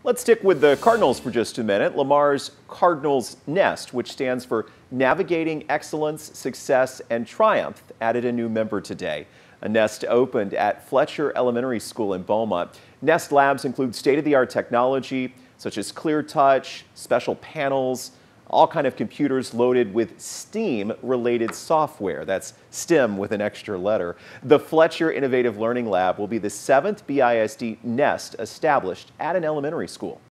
Let's stick with the Cardinals for just a minute. Lamar's Cardinal's Nest, which stands for Navigating Excellence, Success, and Triumph, added a new member today. A Nest opened at Fletcher Elementary School in Beaumont. Nest labs include state-of-the-art technology such as clear touch, special panels, all kind of computers loaded with STEAM-related software. That's STEM with an extra letter. The Fletcher Innovative Learning Lab will be the 7th BISD Nest established at an elementary school.